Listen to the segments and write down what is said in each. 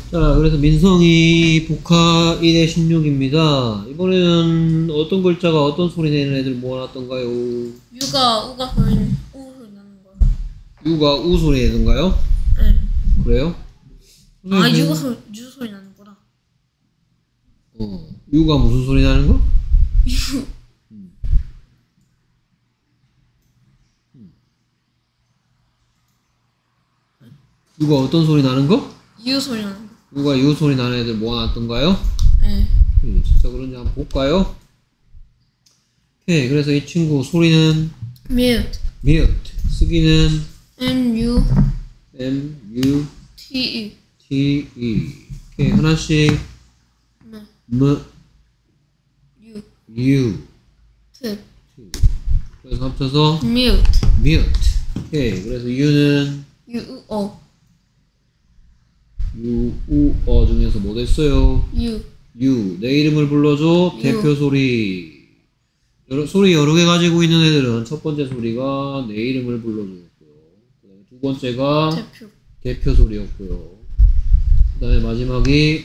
자, 그래서 민성이 복화 1의 16입니다. 이번에는 어떤 글자가 어떤 소리 내는 애들 모아놨던가요? 유가 우가 소리 우 소리 나는 거야. 유가 우 소리 내던가요? 네. 그래요? 아 유가 소리 유 소리 나는 거라. 유가 무슨 소리 나는 거? 유. 유가 어떤 소리 나는 거? 유 소리 나는 거. 유가 유 소리 나는 애들 모아놨던가요? 네. 진짜 그런지 한번 볼까요? 오케이, 그래서 이 친구 소리는 mute. mute, 쓰기는 M U M-U-T-E. T E. 오케이, 하나씩 네. M, U U. T. 그래서 합쳐서 mute. mute. 오케이, 그래서 U는 U U O U, U, 어 중에서 뭐 됐어요? U U. 내 이름을 불러줘. U. 대표 소리. 소리 여러 개 가지고 있는 애들은 첫 번째 소리가 내 이름을 불러주었고요. 그 다음에 두 번째가 대표 소리였고요. 그 다음에 마지막이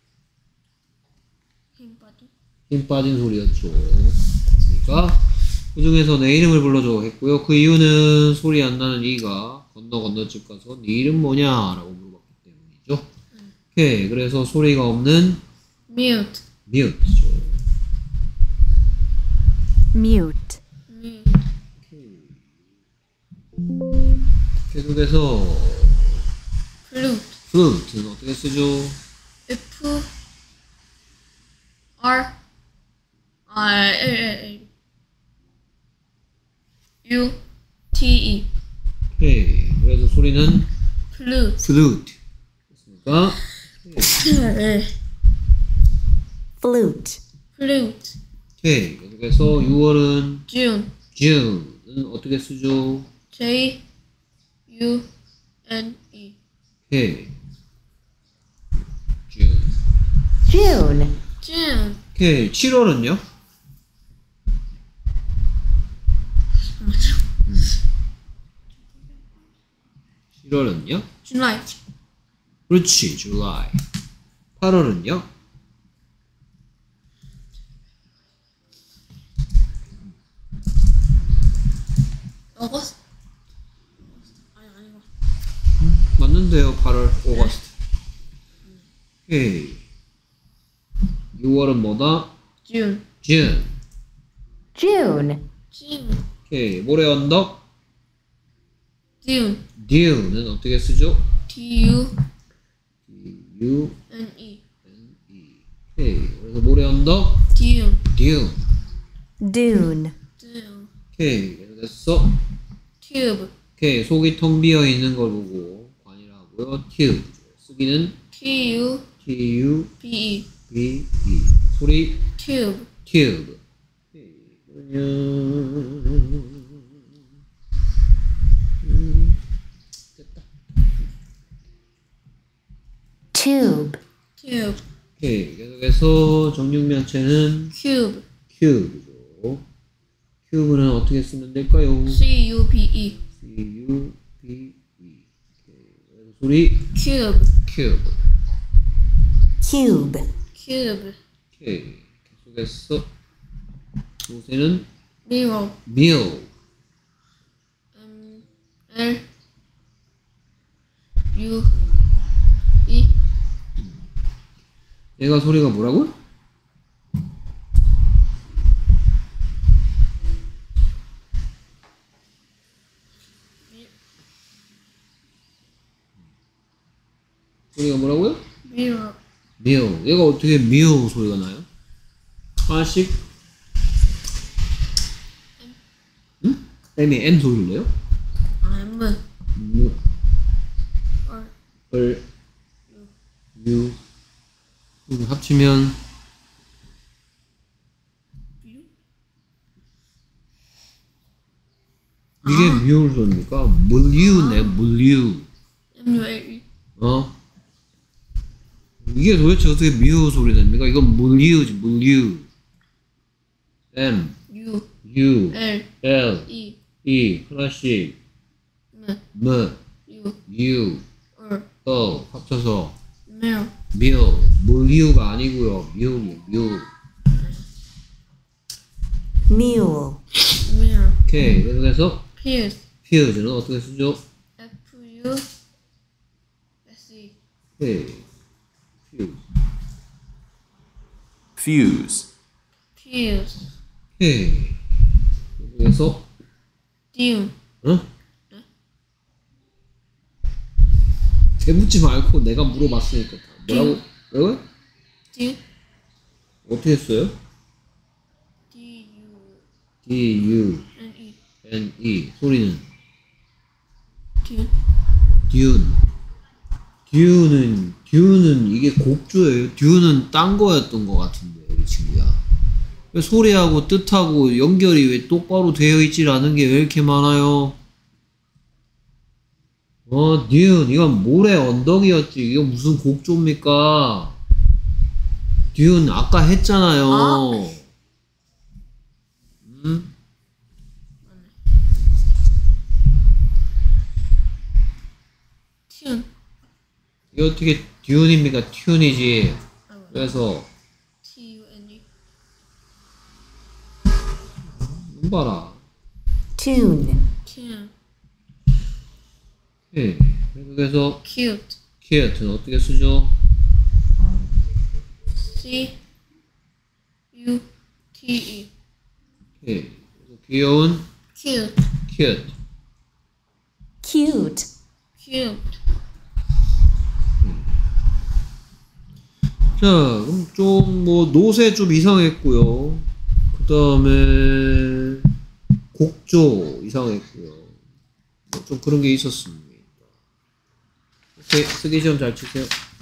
힘 빠진 소리였죠. 그러니까 그 중에서 내 이름을 불러줘 했고요. 그 이유는 소리 안 나는 이가 건너집 가서 네 이름 뭐냐 라고 물어봤기 때문이죠. 오케이, 그래서 소리가 없는 mute. mute죠. mute, 계속해서 flute. flute는 어떻게 쓰죠? F R I L U T E. 오케이, 그래서 소리는 flute. flute 됐습니까? flute, flute. 오케이, 계속해서 6월은 June. June은 어떻게 쓰죠? J U N E. 오케이, June. June, June. 오케이, 7월은요? 7월은요? July. 그렇지, July. 8월은요? August. 아니고. 맞는데요, 8월, August. 오케이. 6월은 뭐다? June. June. June, June. 오케이, 모래 언덕? Dune. Dune은 어떻게 쓰죠? D U U, N E. N, E. 오케이, 그래서 모래 언덕? Dune. Dune. dune, Dune. 오케이, 됐어. Tube. 오케이, 속이 텅 비어 있는 걸 보고 관이라 하고요. tube. 쓰기는 T U T-U, B E. B-E. 소리 Tube. tube. 오케이, 그러면 됐다. tube, Tube. 오케이, 계속해서 정육면체는 Cube. cube죠. cube는 어떻게 쓰면 될까요? C U B E. C-U-B-E. 오케이, 소리 Cube. cube. cube, Cube. 오케이, 계속해서 요새는 Mirror. meal. M L U E. 얘가 소리가 뭐라고? 소리가 뭐라고요? Mirror. meal. 얘가 어떻게 meal 소리가 나요? 하나씩? 응? M이 M 소리를 내요? M M, R R, U. 이거 합치면 이게 meal 소리입니까? 물류네, 물류. M U L E. 이게 도대체 어떻게 미우 소리 냅니까? 이건 물류지, 물류. M, U U, L L, E. E, 하나씩, M M, U U, R O, 합쳐서 Mirror. 물류가 아니고요. 뮤. mule, Mirror. 오케이. 그래서 Fuse. fuse는 어떻게 쓰죠? F-U-S-E. 오케이. fuse. fuse, Fuse. 오케이. 그래서 Dune. 어? 대묻지 말고 내가 물어봤으니까. 뭐라고? 뭐라고요? Dune. 어떻게 했어요? D-U-N-E. D-U-N-E. 소리는 Dune. 듀는 이게 곡조예요. 듀는 딴 거였던 것 같은데 이 친구야. 왜 소리하고 뜻하고 연결이 왜 똑바로 되어 있질 않은 게 왜 이렇게 많아요? 듀 이건 모래 언덕이었지. 이거 무슨 곡조입니까? 듀 아까 했잖아요. 아. Tune. 이게 어떻게 듀입니까? 튠이지. 아, 맞아. 그래서 T-U-N-E. 눈 봐라. tune, Tune. 예. 그래서 Cute. cute는 어떻게 쓰죠? C-U-T-E. 예. 귀여운 Cute. cute. cute, Cute. 자, 그럼 좀 뭐 노새 좀 이상했고요. 그 다음에 곡조 이상했고요. 뭐 좀 그런 게 있었습니다. 오케이, 쓰기 시험 잘 치세요.